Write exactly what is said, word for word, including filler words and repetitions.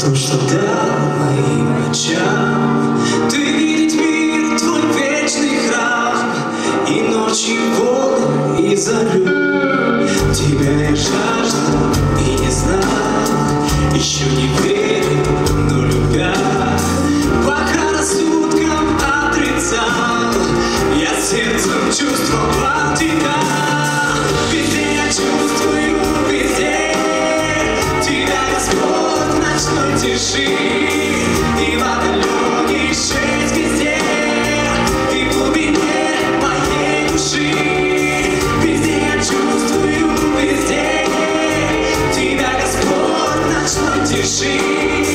том, что дал моим очам ты видеть мир, твой вечный храм, и ночь, и волны, и зарю. Тебя я жаждал и не знал, еще не верил, но любя, пока рассудком отрицал, я сердцем чувствовал тебя. Везде я чувствую, везде тебя, Господь, в ночной тиши, и в отдалении шесть везде, и в глубине моей души. Везде я чувствую, везде тебя, Господь, в ночной тиши.